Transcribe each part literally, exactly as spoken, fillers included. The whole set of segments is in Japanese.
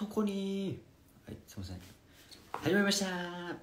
とこに。はい、すいません。始まりました。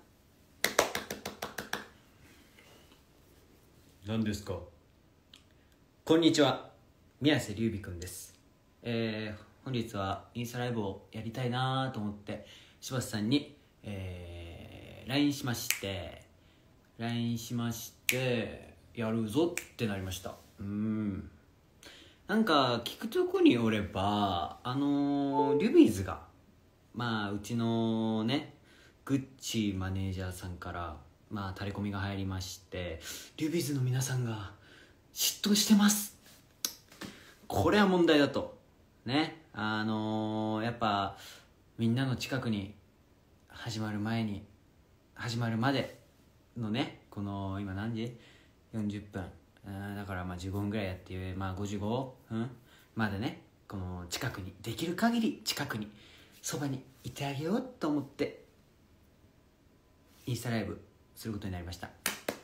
何ですか？ こんにちは、宮瀬隆美くんです。えー、本日はインスタライブをやりたいなと思って柴田さんに、えー、ライン しまして ライン しましてやるぞってなりました。うーんなんか聞くとこによればあのー、リュビーズがまあうちのねグッチマネージャーさんからまあタレコミが入りまして、リュビーズの皆さんが嫉妬してます。これは問題だとね。あのー、やっぱみんなの近くに始まる前に始まるまでのね、この今何時 ?よんじゅっぷん、うんだからまあじゅうごふんぐらいやっていう、まあごじゅうごふんまでね、この近くにできる限り近くにそばにいてあげようと思ってインスタライブすることになりました。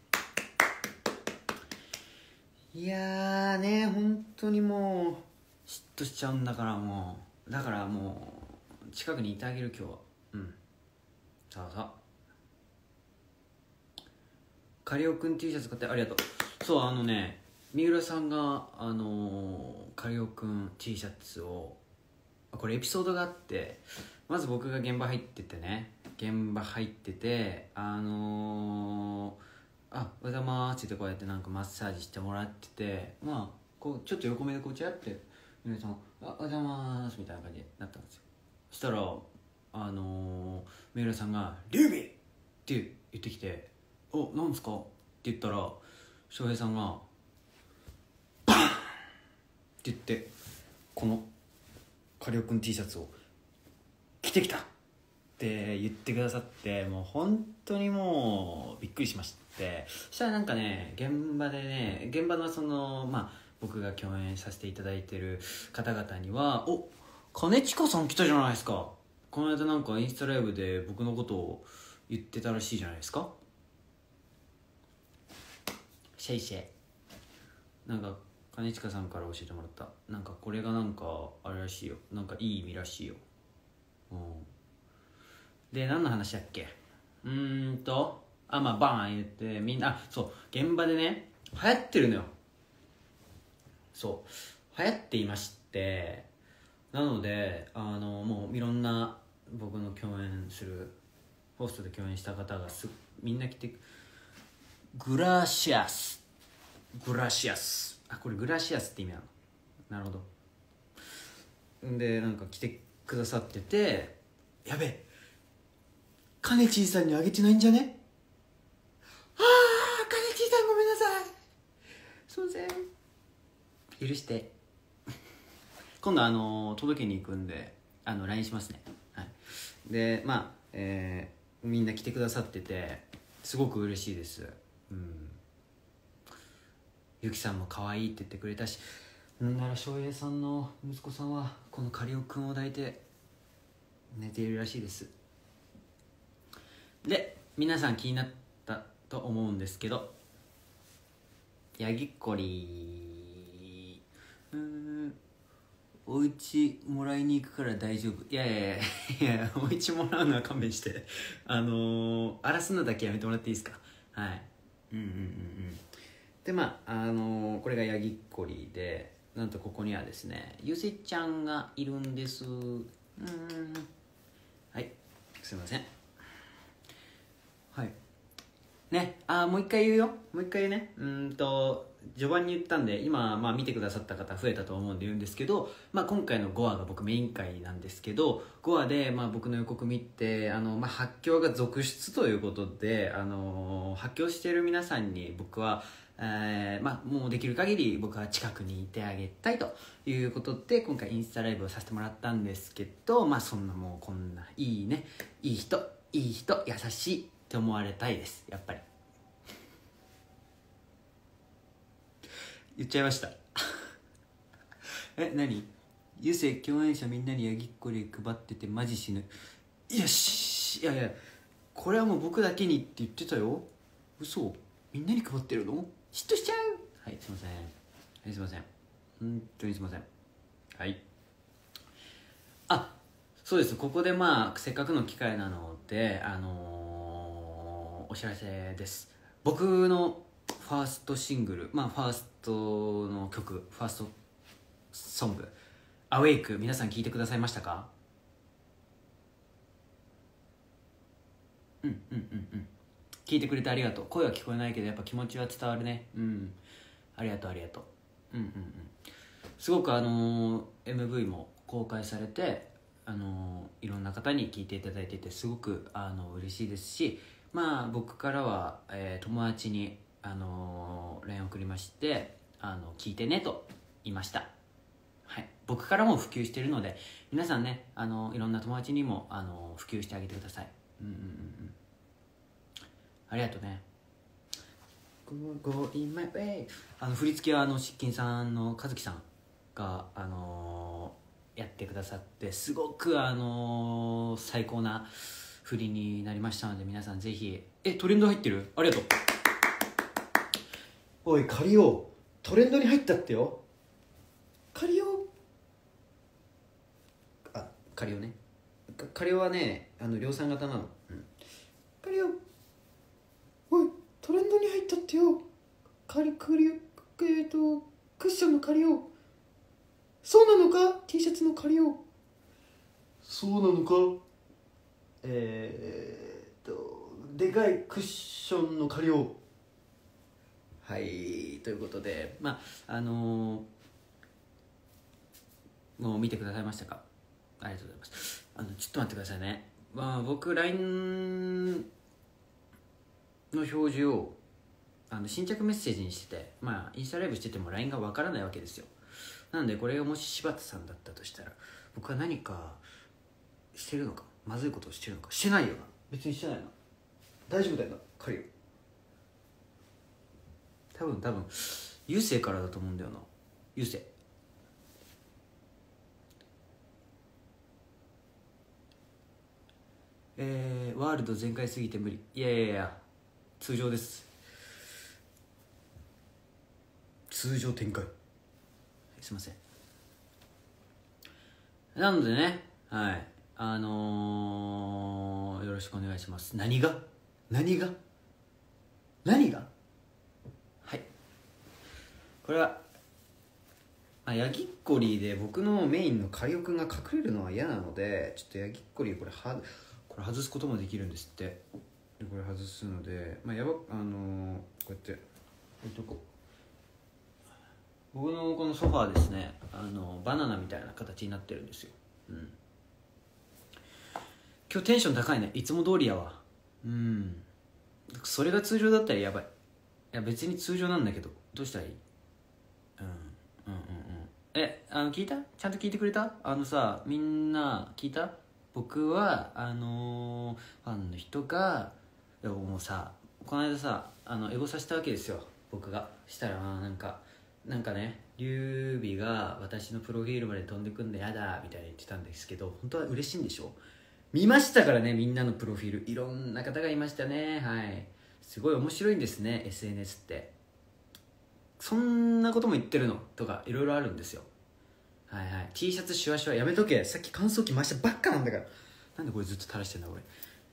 いやーね、本当にもう嫉妬しちゃうんだから、もうだからもう近くにいてあげる今日は。うんさあさあカリオくん T シャツ買ってありがとう。そう、あのね、三浦さんがあのー、カリオくん T シャツを、これエピソードがあって、まず僕が現場入っててね現場入っててあのー、あ、おはようございますってこうやってなんかマッサージしてもらってて、まあこうちょっと横目でこうちゃって皆さんあ、おはようございますみたいな感じになったんですよ。そしたらあのー、三浦さんが「リュウビ!」って言ってきて「お、なんですか?」って言ったら翔平さんがバーンって言ってこのカリオくん T シャツを着てきたって言ってくださって、もう本当にもうびっくりしまして、そしたらなんかね現場でね現場のそのまあ僕が共演させていただいてる方々には「お、兼近さん来たじゃないですか。この間なんかインスタライブで僕のことを言ってたらしいじゃないですか。シェイシェイ」なんか兼近さんから教えてもらった。なんかこれがなんかあれらしいよ、なんかいい意味らしいよ。うんで何の話だっけ。うーんとあまあバーン言ってみんな、あそう現場でね流行ってるのよ。そう流行っていまして、なのであのもういろんな僕の共演するホストで共演した方がすみんな来て、グラシアスグラシアスあこれグラシアスって意味なの。なるほど。でなんか来てくださってて、やべえカネチーさんにあげてないんじゃね。あーカネチーさんごめんなさい、すいません許して今度あの届けに行くんであの ライン しますね。はい、でまあ、えー、みんな来てくださっててすごく嬉しいです。うんゆきさんも可愛いって言ってくれたし、なんなら翔平さんの息子さんはこのカリオくんを抱いて寝ているらしいです。で皆さん気になったと思うんですけど、ヤギっこりうーんお家もらいに行くから大丈夫。いやいやいやいやお家もらうのは勘弁してあのー、荒らすのだけやめてもらっていいですか。はいうんうんうんうんでまああのー、これがヤギっこりで、なんとここにはですねゆせちゃんがいるんです。うーんはいすいません。はいね、あもう一回言うよもう一回言うね。うーんと序盤に言ったんで今、まあ、見てくださった方増えたと思うんで言うんですけど、まあ、今回のごわが僕メイン回なんですけど、ごわで、まあ、僕の予告見てあの、まあ、発狂が続出ということで、あの発狂している皆さんに僕は、えーまあ、もうできる限り僕は近くにいてあげたいということで今回インスタライブをさせてもらったんですけど、まあそんなもうこんないいねいい人いい人優しいって思われたいですやっぱり。言っちゃいましたえ、何ゆせ共演者みんなにヤギっこり配っててマジ死ぬ。よしいやいやこれはもう僕だけにって言ってたよ。嘘みんなに配ってるの。嫉妬しちゃう。はいすいませんはいすいません本当にすいません。はいあそうです。ここでまあせっかくの機会なので、あのーお知らせです。僕のファーストシングル、まあファーストの曲、ファーストソング「アウェイク」皆さん聞いてくださいましたか？うんうんうんうん。聞いてくれてありがとう。声は聞こえないけどやっぱ気持ちは伝わるね。うん、ありがとうありがとう。うんうんうん。すごくあのー エムブイ も公開されて、あのーいろんな方に聞いていただいていてすごくあの嬉しいですし、まあ僕からは、えー友達にあのー ライン 送りまして、あの聞いてねと言いました。はい、僕からも普及しているので皆さんね、あのいろんな友達にもあの普及してあげてください。うんうんうんうん。ありがとうね。Go in my way。 あの振り付けはあの失禁さんの和樹さんが、あのーやってくださって、すごく、あのー最高な振りになりましたので皆さんぜひ。えトレンド入ってる？ありがとう。 おいカリオトレンドに入ったってよ。カリオあカリオね。かカリオはねあの量産型なの、うん、 カリオおいトレンドに入ったってよ。カリクリえっとクッションのカリオそうなのか T シャツのカリオそうなのかえー、っとでかいクッションのカリオ。 はいということで、まああのーもう見てくださいましたか？ありがとうございます。あのちょっと待ってくださいね。まあ僕 ライン の表示をあの新着メッセージにしてて、まあインスタライブしてても ライン がわからないわけですよ。なのでこれがもし柴田さんだったとしたら僕は何かしてるのか、まずいことをしてるのか。してないよな。別にしてないな。 大丈夫だよなカリオ。 多分多分優勢からだと思うんだよな。優勢。えー、ワールド全開すぎて無理。いやいやいや通常です。 通常展開。 すいません。なのでね、はいあのー、よろしくお願いします。何が何が何がはいこれはあヤギッコリーで僕のメインのカリオくんが隠れるのは嫌なので、ちょっとヤギッコリーこれはこれ外すこともできるんですって。でこれ外すので、まあやばあのー、こうやって置いとこう。僕のこのソファーですね、あのバナナみたいな形になってるんですよ。うん。今日テンション高いね。いつも通りやわ。うん。それが通常だったらやばい。いや別に通常なんだけどどうしたらいい？うんうんうんうん。えあの聞いた？ちゃんと聞いてくれた？あのさみんな聞いた？僕はあのー、ファンの人がいやもうさこの間さあのエゴさせたわけですよ僕が。したらなんかなんかね劉備が私のプロフィールまで飛んでくんだやだみたいに言ってたんですけど、本当は嬉しいんでしょ？見ましたからね、みんなのプロフィールいろんな方がいましたね。はい、すごい面白いんですね エスエヌエス って。そんなことも言ってるのとかいろいろあるんですよ。はいはい。 T シャツシュワシュワやめとけ。さっき乾燥機回したばっかなんだから。なんでこれずっと垂らしてんだ俺。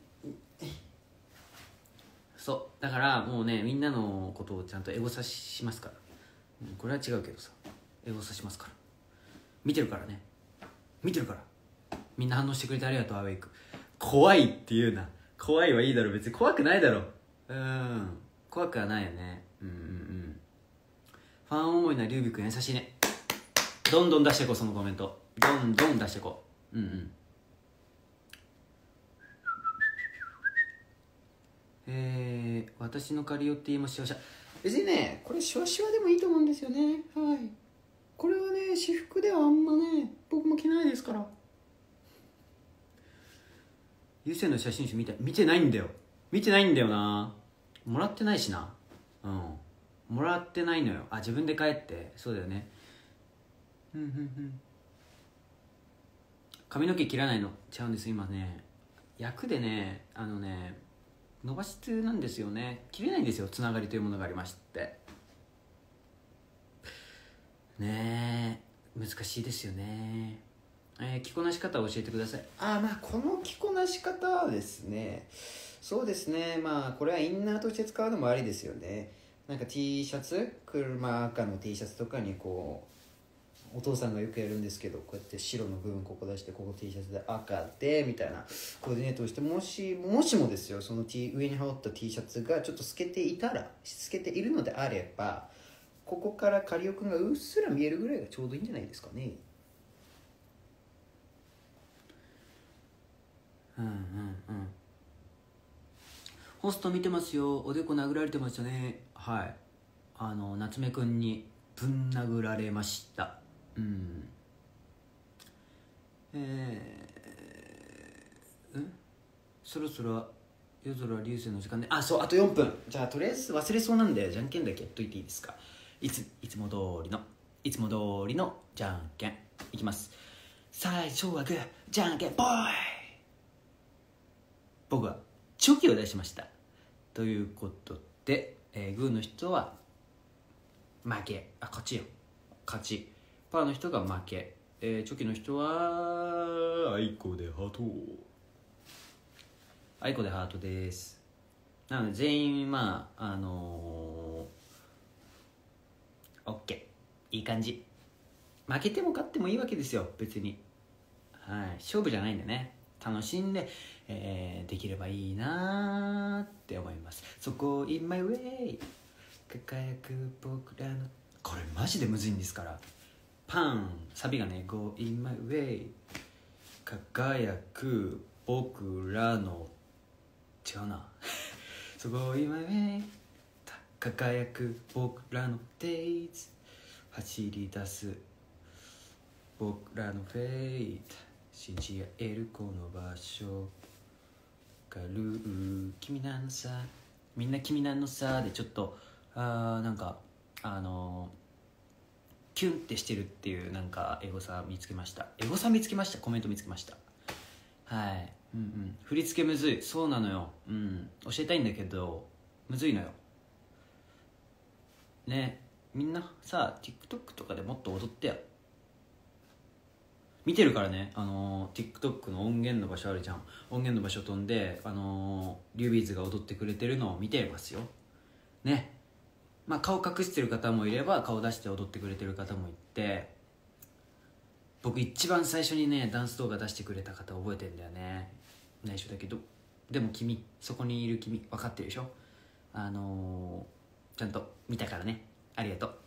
そうだからもうねみんなのことをちゃんとエゴサしますから。これは違うけどさエゴサしますから。見てるからね。見てるから。みんな反応してくれてありがとうアウェイク。怖いって言うな。怖いはいいだろ別に。怖くないだろ。うん怖くはないよね。うんうんうん。ファン思いな劉備くん優しいね。どんどん出していこうそのコメント。どんどん出していこう。うんうん。えー、私の借りよって言いましょう。別にねこれシュワシュワでもいいと思うんですよね。はい、これはね私服ではあんまね僕も着ないですから。優先の写真集見て見てないんだよ。見てないんだよな。もらってないしな。うんもらってないのよ。あ自分で帰ってそうだよね。うんうんうん髪の毛切らないのちゃうんです今ね。役でねあのね伸ばし中なんですよね。切れないんですよ。つながりというものがありましてねえ難しいですよね。 えー着こなし方を教えてください。 あーまあこの着こなし方はですね、そうですね、まあこれはインナーとして使うのもありですよね。なんか T シャツ、車赤の T シャツとかにこうお父さんがよくやるんですけど、こうやって白の部分ここ出して、ここ T シャツで赤でみたいなコーディネートをして、もしもしもですよ、その T 上に羽織った T シャツがちょっと透けていたら透けているのであれば、ここからカリオくんがうっすら見えるぐらいがちょうどいいんじゃないですかね。 うんうんうん。ホスト見てますよ。おでこ殴られてましたね。はい。あの夏目くんにぶん殴られました。うん。えー、んそろそろ夜空流星の時間で、あ、そう、あとよんぷん。じゃあとりあえず忘れそうなんでじゃんけんだけやっといていいですか。いついつも通りのいつも通りのじゃんけんいきます。最初はグー、じゃんけんぽい。僕はチョキを出しました。ということで、えー、グーの人は負け。あ、勝ちよ。勝ち。パーの人が負け。えー、チョキの人はあいこでハート。あいこでハートです。なので全員まああのー、オッケー、いい感じ。負けても勝ってもいいわけですよ、別に。はい、勝負じゃないんでね、楽しんで、えー、できればいいなって思います。そこ in my way 輝く僕らの、これマジでむずいんですから。パンサビがね go in my way 輝く僕らの、違うなそこ in my way 輝く僕らの days 走り出す僕らのフェイト、信じ合えるこの場所がる君なのさ、みんな君なのさでちょっとあーなんかあのー、キュンってしてるっていうなんかエゴサ見つけました。エゴサ見つけました。コメント見つけました。はい、うんうん、振り付けむずい。そうなのよ、うん、教えたいんだけどむずいのよね。みんなさ TikTok とかでもっと踊ってや。見てるからね、あのー、TikTok の音源の場所あるじゃん。音源の場所飛んで、あのー、リュービーズが踊ってくれてるのを見てますよね。まあ顔隠してる方もいれば顔出して踊ってくれてる方もいて、僕一番最初にねダンス動画出してくれた方覚えてんだよね。内緒だけど、でも君、そこにいる君分かってるでしょ。あのー、ちゃんと見たからね、ありがとう。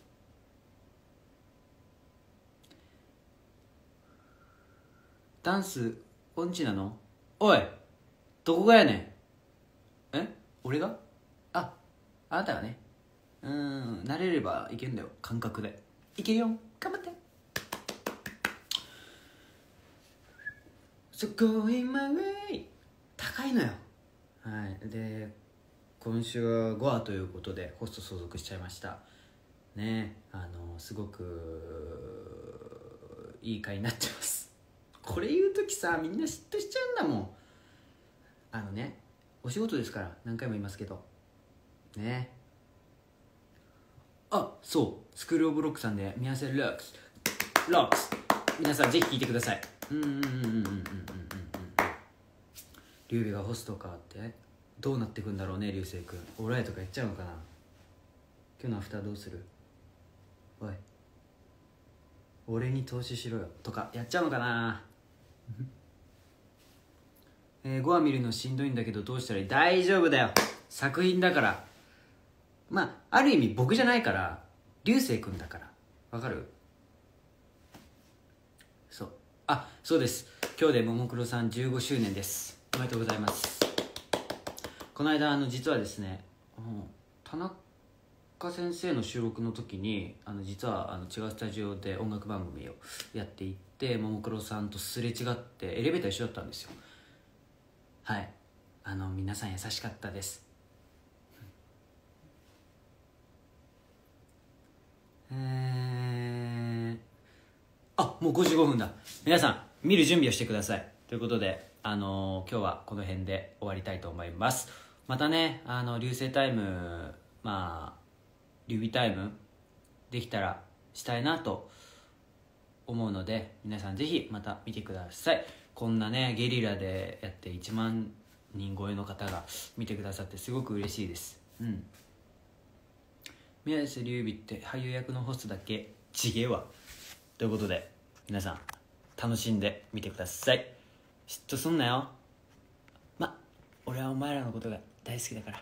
ダンス音痴なの？おい、どこがやねん。え、俺が？あ、あなたがね。うーん、慣れればいけんだよ、感覚で。いけるよ、頑張って。So going my way 高いのよ。はい、で今週はごわということでホスト相続しちゃいましたね。あのすごくいい回になってます。これ言う時さみんな嫉妬しちゃうんだもん。あのね、お仕事ですから何回も言いますけどね。あ、そうスクールオブロックさんで宮瀬ロックスロックス皆さんぜひ聴いてください。うんうんうんうんうんうんうんうん。リュウビがホストかってどうなってくんだろうね。流星君オーライとかやっちゃうのかな。今日のアフターどうする？おい俺に投資しろよとかやっちゃうのかなえー、ごわ見るのしんどいんだけどどうしたらいい？大丈夫だよ、作品だから。まあある意味僕じゃないから流星君だから。わかる？そう、あ、そうです、今日でももクロさんじゅうごしゅうねんです。おめでとうございます。この間あの実はですね、うん、田中先生の収録の時にあの実はあの違うスタジオで音楽番組をやっていて、ももクロさんとすれ違ってエレベーター一緒だったんですよ。はい、あの皆さん優しかったです。えー、あ、もうごじゅうごふんだ。皆さん見る準備をしてください。ということで、あのー、今日はこの辺で終わりたいと思います。またね、あの流星タイム、まあ流美タイムできたらしたいなと思うので、皆さんぜひまた見てください。こんなねゲリラでやっていちまんにん超えの方が見てくださってすごく嬉しいです。うん。宮下隆美って俳優役のホストだけちげえわ。ということで皆さん楽しんでみてください。嫉妬すんなよ。ま、俺はお前らのことが大好きだから。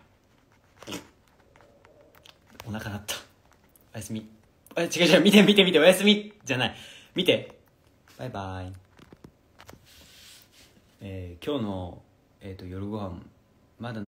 お腹鳴った。おやすみ。あ、違う違う、見て見て見て、おやすみじゃない、見て。バイバイ。えー、今日の、えーと、夜ご飯まだ